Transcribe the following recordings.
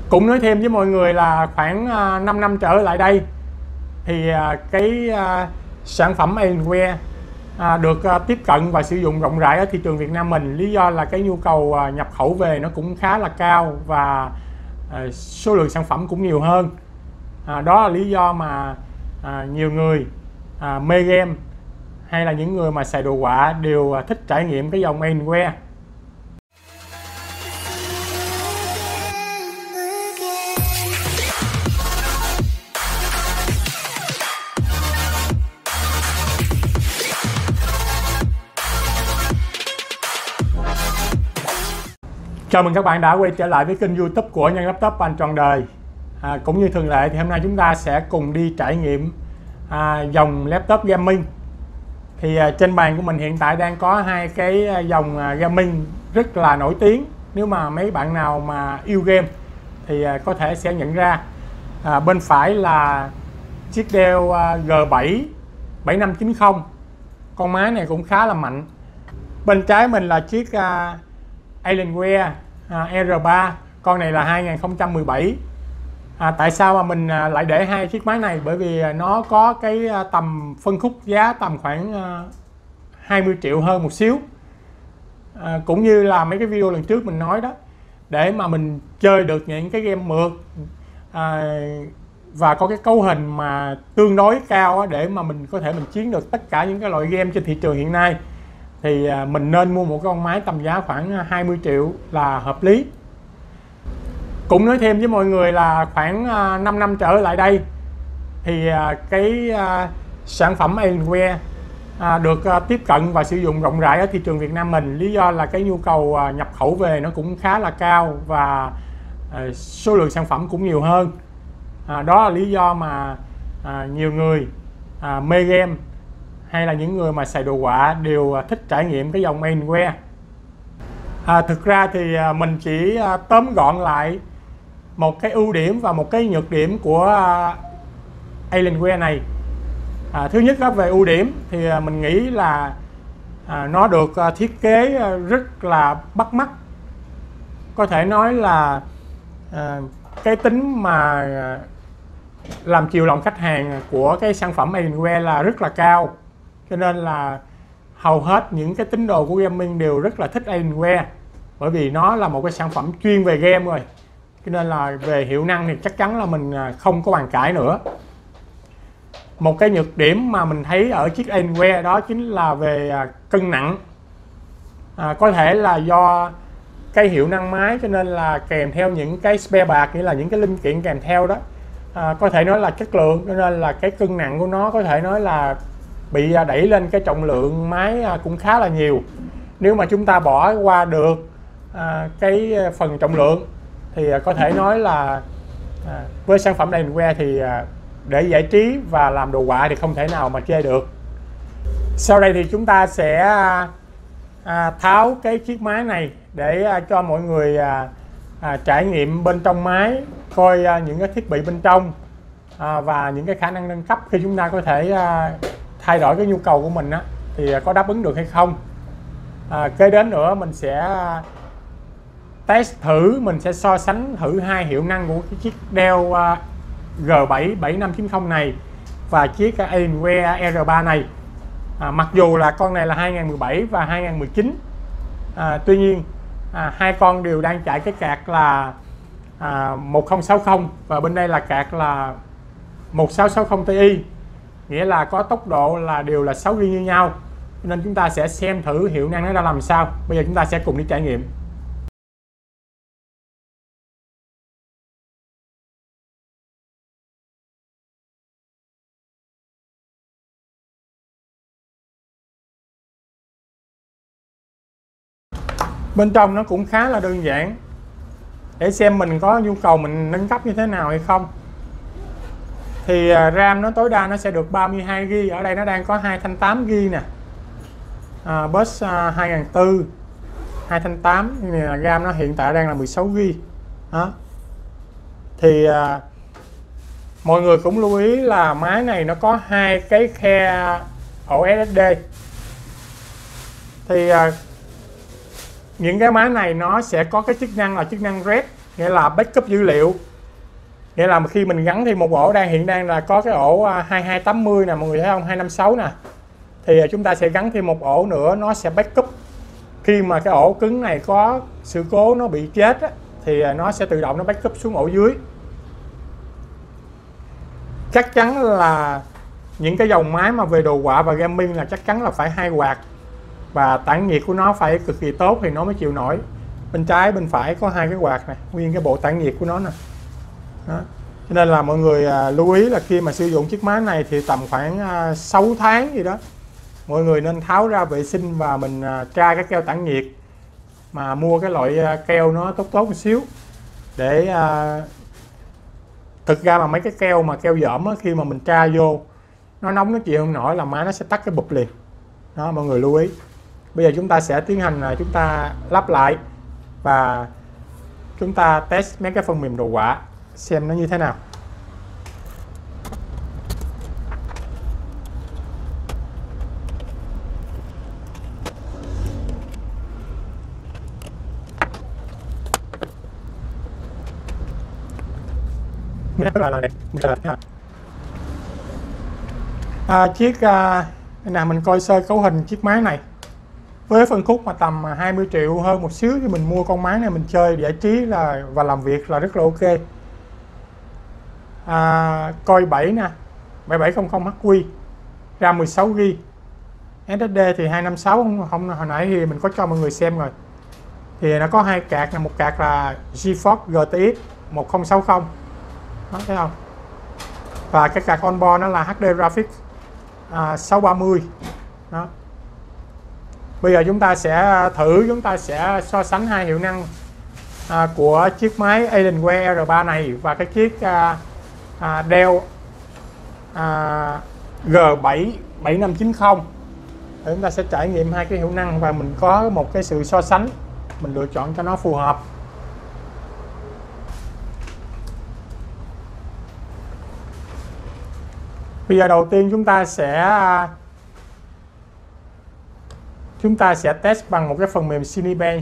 Cũng nói thêm với mọi người là khoảng 5 năm trở lại đây thì cái sản phẩm Alienware được tiếp cận và sử dụng rộng rãi ở thị trường Việt Nam mình. Lý do là cái nhu cầu nhập khẩu về nó cũng khá là cao và số lượng sản phẩm cũng nhiều hơn. Đó là lý do mà nhiều người mê game hay là những người mà xài đồ họa đều thích trải nghiệm cái dòng Alienware. Chào mừng các bạn đã quay trở lại với kênh YouTube của Nhân Laptop Anh Trọn Đời. Cũng như thường lệ thì hôm nay chúng ta sẽ cùng đi trải nghiệm dòng laptop gaming. Thì trên bàn của mình hiện tại đang có hai cái dòng gaming rất là nổi tiếng. Nếu mà mấy bạn nào mà yêu game thì có thể sẽ nhận ra. Bên phải là chiếc Dell G7 7590. Con máy này cũng khá là mạnh. Bên trái mình là chiếc Alienware R3, con này là 2017. Tại sao mà mình lại để hai chiếc máy này? Bởi vì nó có cái tầm phân khúc giá tầm khoảng 20 triệu hơn một xíu. Cũng như là mấy cái video lần trước mình nói đó, để mà mình chơi được những cái game mượt và có cái cấu hình mà tương đối cao để mà mình có thể chiến được tất cả những cái loại game trên thị trường hiện nay, thì mình nên mua một con máy tầm giá khoảng 20 triệu là hợp lý. Cũng nói thêm với mọi người là khoảng 5 năm trở lại đây thì cái sản phẩm Alienware được tiếp cận và sử dụng rộng rãi ở thị trường Việt Nam mình. Lý do là cái nhu cầu nhập khẩu về nó cũng khá là cao và số lượng sản phẩm cũng nhiều hơn. Đó là lý do mà nhiều người mê game hay là những người mà xài đồ họa đều thích trải nghiệm cái dòng Alienware. Thực ra thì mình chỉ tóm gọn lại một cái ưu điểm và một cái nhược điểm của Alienware này. Thứ nhất là về ưu điểm thì mình nghĩ là nó được thiết kế rất là bắt mắt. Có thể nói là cái tính mà làm chiều lòng khách hàng của cái sản phẩm Alienware là rất là cao, cho nên là hầu hết những cái tín đồ của gaming đều rất là thích Alienware, bởi vì nó là một cái sản phẩm chuyên về game rồi, cho nên là về hiệu năng thì chắc chắn là mình không có bàn cãi nữa. Một cái nhược điểm mà mình thấy ở chiếc Alienware đó chính là về cân nặng. Có thể là do cái hiệu năng máy, cho nên là kèm theo những cái spare part, nghĩa là những cái linh kiện kèm theo đó, có thể nói là chất lượng, cho nên là cái cân nặng của nó có thể nói là bị đẩy lên cái trọng lượng máy cũng khá là nhiều. Nếu mà chúng ta bỏ qua được cái phần trọng lượng thì có thể nói là với sản phẩm Alienware thì để giải trí và làm đồ họa thì không thể nào mà chê được. Sau đây thì chúng ta sẽ tháo cái chiếc máy này để cho mọi người trải nghiệm bên trong máy, coi những cái thiết bị bên trong và những cái khả năng nâng cấp khi chúng ta có thể thay đổi cái nhu cầu của mình thì có đáp ứng được hay không. Kế đến nữa mình sẽ test thử, mình sẽ so sánh thử hai hiệu năng của cái chiếc Dell G7 7590 này và chiếc Alienware R3 này. Mặc dù là con này là 2017 và 2019, tuy nhiên hai con đều đang chạy cái card là 1060 và bên đây là card là 1660 Ti, nghĩa là có tốc độ là đều là 6 GB như nhau, nên chúng ta sẽ xem thử hiệu năng nó ra làm sao. Bây giờ chúng ta sẽ cùng đi trải nghiệm. Bên trong nó cũng khá là đơn giản, để xem mình có nhu cầu mình nâng cấp như thế nào hay không. Thì RAM nó tối đa nó sẽ được 32 GB, ở đây nó đang có 2 thanh 8 GB nè. Bus 2004 2 thanh 8, này là RAM nó hiện tại đang là 16 GB. Đó. Thì mọi người cũng lưu ý là máy này nó có hai cái khe ổ SSD. Thì những cái máy này nó sẽ có cái chức năng là chức năng RAID, nghĩa là backup dữ liệu, nghĩa là khi mình gắn thì một ổ hiện đang là có cái ổ 2280 nè mọi người thấy không, 256 nè, thì chúng ta sẽ gắn thêm một ổ nữa, nó sẽ backup. Khi mà cái ổ cứng này có sự cố nó bị chết á, thì nó sẽ tự động nó backup xuống ổ dưới. Chắc chắn là những cái dòng máy mà về đồ họa và gaming là chắc chắn là phải 2 quạt, và tản nhiệt của nó phải cực kỳ tốt thì nó mới chịu nổi. Bên trái bên phải có 2 cái quạt này, nguyên cái bộ tản nhiệt của nó nè. Đó. Cho nên là mọi người lưu ý là khi mà sử dụng chiếc máy này thì tầm khoảng 6 tháng gì đó, mọi người nên tháo ra vệ sinh và mình tra cái keo tản nhiệt, mà mua cái loại keo nó tốt một xíu, để thực ra mà mấy cái keo mà keo dởm á, khi mà mình tra vô nó nóng nó chịu không nổi là máy nó sẽ tắt cái bụp liền. Đó mọi người lưu ý. Bây giờ chúng ta sẽ tiến hành là chúng ta lắp lại và chúng ta test mấy cái phần mềm đồ họa xem nó như thế nào. Chiếc nào mình coi sơ cấu hình chiếc máy này với phân khúc mà tầm 20 triệu hơn một xíu thì mình mua con máy này mình chơi giải trí và làm việc là rất là ok. Core i7 nè, 7700HQ, RAM 16GB, SSD thì 256, không hồi nãy thì mình có cho mọi người xem rồi. Thì nó có 2 card, là một card là GeForce GTX 1060, đó thấy không? Và cái card onboard nó là HD Graphics 630. Đó. Bây giờ chúng ta sẽ so sánh hai hiệu năng của chiếc máy Alienware R3 này và cái chiếc Dell G7 7590. Để chúng ta sẽ trải nghiệm hai cái hiệu năng và mình có một cái sự so sánh, mình lựa chọn cho nó phù hợp. Bây giờ đầu tiên chúng ta sẽ test bằng một cái phần mềm Cinebench.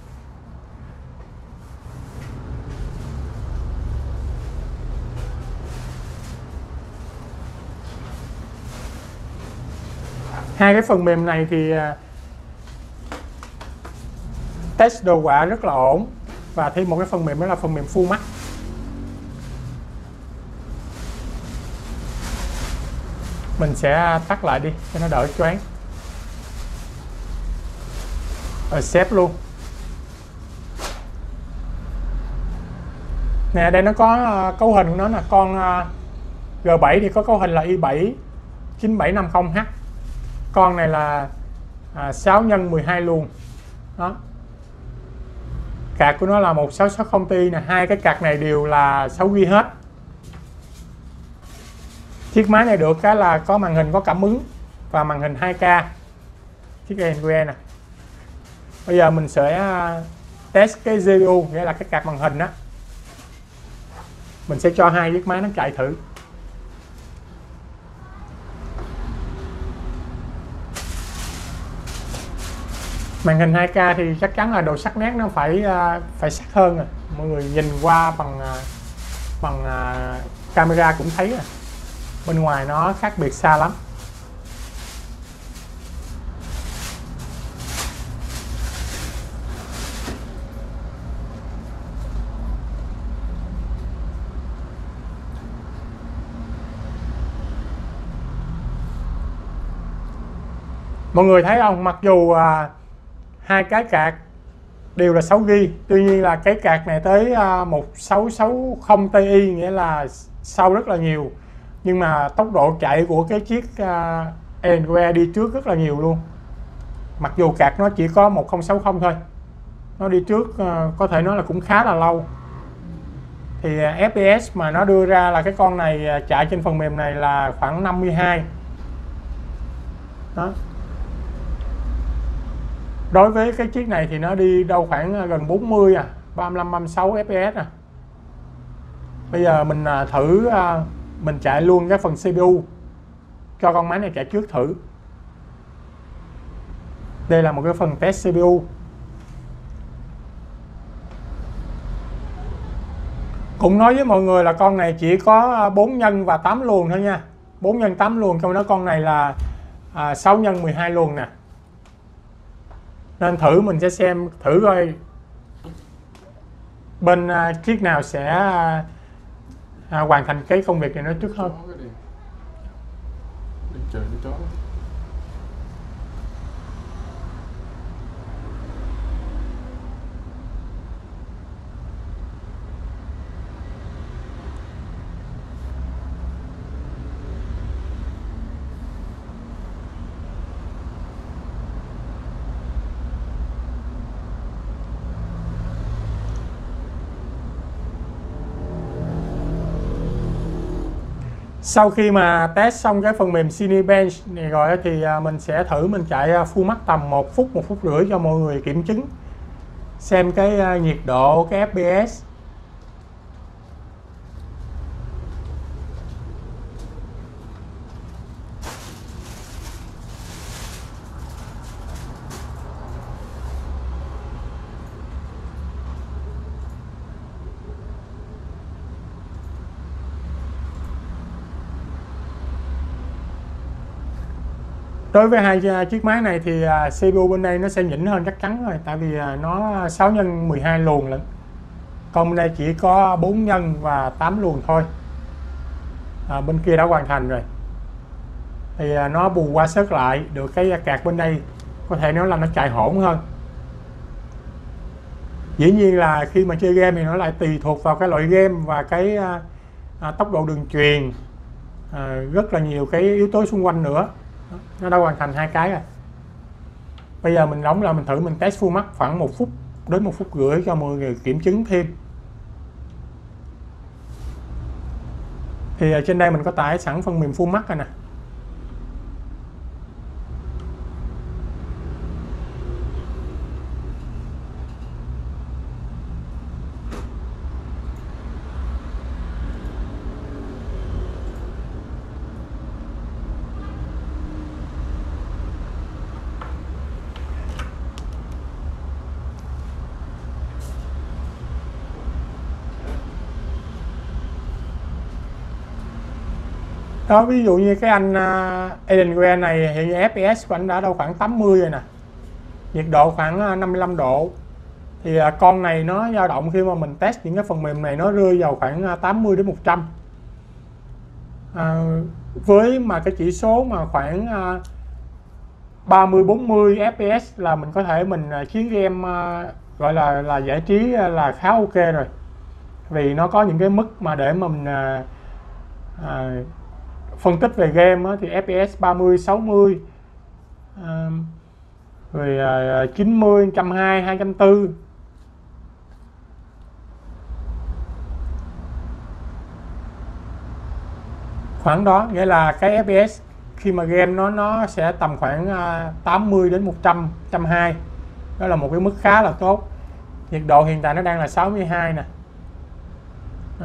Hai cái phần mềm này thì test đồ họa rất là ổn, và thêm một cái phần mềm đó là phần mềm Full Max. Mình sẽ tắt lại đi cho nó đỡ choáng. Rồi xếp luôn. Nè đây nó có cấu hình của nó là con G7 thì có cấu hình là i7 9750H. Con này là 6x12 luôn. Đó. Card của nó là 1660 Ti nè, hai cái card này đều là 6GB hết. Chiếc máy này được cái là có màn hình có cảm ứng và màn hình 2K. Chiếc Alienware nè. Bây giờ mình sẽ test cái GPU, nghĩa là cái card màn hình đó. Mình sẽ cho hai chiếc máy nó chạy thử. Màn hình 2K thì chắc chắn là độ sắc nét nó phải sắc hơn rồi. Mọi người nhìn qua bằng camera cũng thấy rồi. Bên ngoài nó khác biệt xa lắm. Mọi người thấy không, mặc dù hai cái card đều là 6GB, tuy nhiên là cái card này tới 1660 Ti, nghĩa là sau rất là nhiều, nhưng mà tốc độ chạy của cái chiếc Alienware đi trước rất là nhiều luôn. Mặc dù card nó chỉ có 1060 thôi, nó đi trước có thể nói là cũng khá là lâu. Thì FPS mà nó đưa ra là cái con này chạy trên phần mềm này là khoảng 52. Đó. Đối với cái chiếc này thì nó đi đâu khoảng gần 40 35 36 FPS à. Bây giờ mình thử mình chạy luôn cái phần CPU, cho con máy này chạy trước thử. Đây là một cái phần test CPU. Cũng nói với mọi người là con này chỉ có 4 nhân và 8 luồng thôi nha. 4 nhân 8 luồng, trong đó con này là 6 nhân 12 luồng nè. Nên thử mình sẽ xem thử coi bên chiếc nào sẽ hoàn thành cái công việc này nó trước hơn. Sau khi mà test xong cái phần mềm Cinebench này rồi thì mình sẽ thử mình chạy full max tầm 1 phút, 1 phút rưỡi cho mọi người kiểm chứng xem cái nhiệt độ, cái FPS. Đối với hai chiếc máy này thì CPU bên đây nó sẽ nhỉnh hơn chắc chắn rồi, tại vì nó 6 nhân 12 luồng lận. Còn bên đây chỉ có 4 nhân và 8 luồng thôi. Bên kia đã hoàn thành rồi. Thì nó bù qua sớt lại được cái card bên đây, có thể nó làm nó chạy hỗn hơn. Dĩ nhiên là khi mà chơi game thì nó lại tùy thuộc vào cái loại game và cái tốc độ đường truyền, rất là nhiều cái yếu tố xung quanh nữa. Nó đã hoàn thành hai cái rồi. Bây giờ mình đóng là mình thử mình test full max khoảng 1 phút đến 1 phút rưỡi cho mọi người kiểm chứng thêm. Thì trên đây mình có tải sẵn phần mềm full max rồi nè. Đó, ví dụ như cái anh Alienware này hiện FPS của anh đã đâu khoảng 80 rồi nè, nhiệt độ khoảng 55 độ. Thì con này nó dao động khi mà mình test những cái phần mềm này nó rơi vào khoảng 80 đến 100. Với mà cái chỉ số mà khoảng 30-40 FPS là mình có thể mình chiến game gọi là giải trí là khá ok rồi. Vì nó có những cái mức mà để mà mình phân tích về game thì FPS 30, 60, rồi 90, 120, 240. Khoảng đó, nghĩa là cái FPS khi mà game nó sẽ tầm khoảng 80 đến 100, 120. Đó là một cái mức khá là tốt. Nhiệt độ hiện tại nó đang là 62 nè. Đó.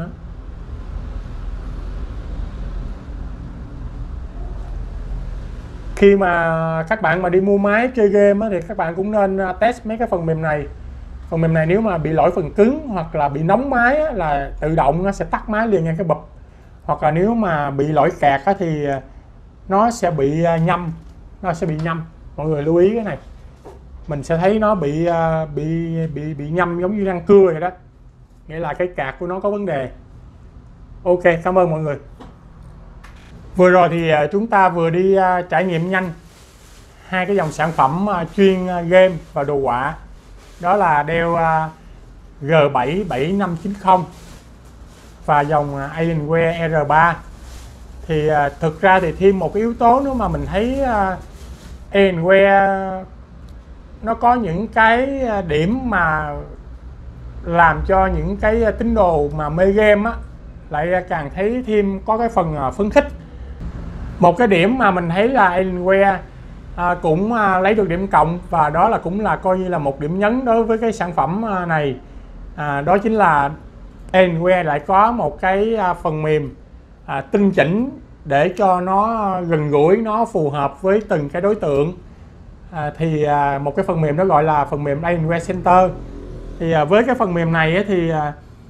Khi mà các bạn mà đi mua máy chơi game thì các bạn cũng nên test mấy cái phần mềm này. Phần mềm này nếu mà bị lỗi phần cứng hoặc là bị nóng máy là tự động nó sẽ tắt máy liền ngay cái bụp. Hoặc là nếu mà bị lỗi cạc thì nó sẽ bị nhâm, mọi người lưu ý cái này. Mình sẽ thấy nó bị nhâm giống như răng cưa vậy đó, nghĩa là cái cạc của nó có vấn đề. Ok, cảm ơn mọi người. Vừa rồi thì chúng ta vừa đi trải nghiệm nhanh hai cái dòng sản phẩm chuyên game và đồ họa, đó là Dell G7 7590 và dòng Alienware R3. Thì thực ra thì thêm một cái yếu tố nữa mà mình thấy Alienware nó có những cái điểm mà làm cho những cái tín đồ mà mê game lại càng thấy thêm có cái phần phấn khích. Một cái điểm mà mình thấy là Alienware cũng lấy được điểm cộng, và đó là cũng là coi như là một điểm nhấn đối với cái sản phẩm này. Đó chính là Alienware lại có một cái phần mềm tinh chỉnh để cho nó gần gũi, nó phù hợp với từng cái đối tượng. Một cái phần mềm đó gọi là phần mềm Alienware Center. Thì với cái phần mềm này thì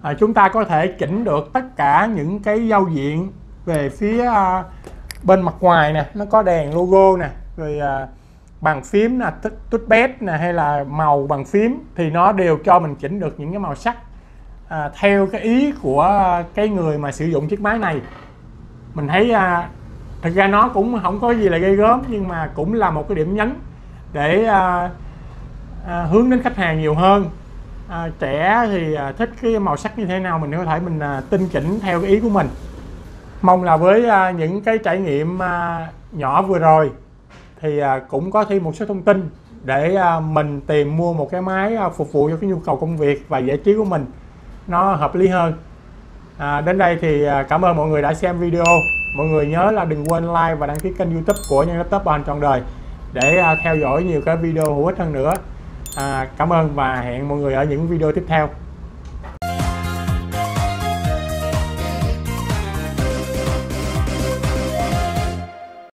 Chúng ta có thể chỉnh được tất cả những cái giao diện về phía bên mặt ngoài nè, nó có đèn logo nè, rồi bàn phím nè, touchpad nè, hay là màu bàn phím thì nó đều cho mình chỉnh được những cái màu sắc theo cái ý của cái người mà sử dụng chiếc máy này. Mình thấy thật ra nó cũng không có gì là ghê gớm, nhưng mà cũng là một cái điểm nhấn để hướng đến khách hàng nhiều hơn. Trẻ thì thích cái màu sắc như thế nào mình có thể mình tinh chỉnh theo cái ý của mình. Mong là với những cái trải nghiệm nhỏ vừa rồi thì cũng có thêm một số thông tin để mình tìm mua một cái máy phục vụ cho cái nhu cầu công việc và giải trí của mình nó hợp lý hơn. Đến đây thì cảm ơn mọi người đã xem video. Mọi người nhớ là đừng quên like và đăng ký kênh YouTube của Nhân Laptop Bảo hành trọn đời để theo dõi nhiều cái video hữu ích hơn nữa. Cảm ơn và hẹn mọi người ở những video tiếp theo.